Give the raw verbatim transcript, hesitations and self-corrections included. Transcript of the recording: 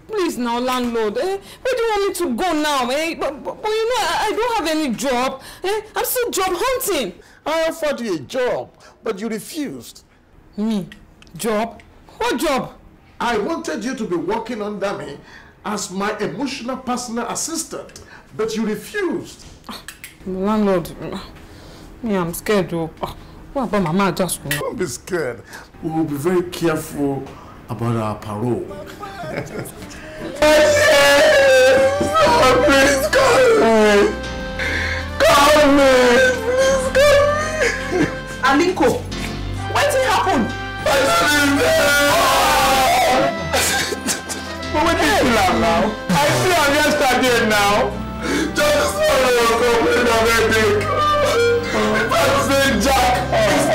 Please now, landlord. Eh? Where do you want me to go now? Eh? But, but, but you know, I, I don't have any job. Eh? I'm still job hunting. I offered you a job, but you refused. Me? Job? What job? I wanted you to be working under me as my emotional personal assistant, but you refused. Landlord, me, I'm scared though. What about Mama Ajasco? Don't be scared. We will be very careful about our parole. Please call me. Call me. Please call me. Aliko, what did happen? I But what did you laugh now? I see I'm yesterday now. Just follow your complaint of headache. If I say Jack,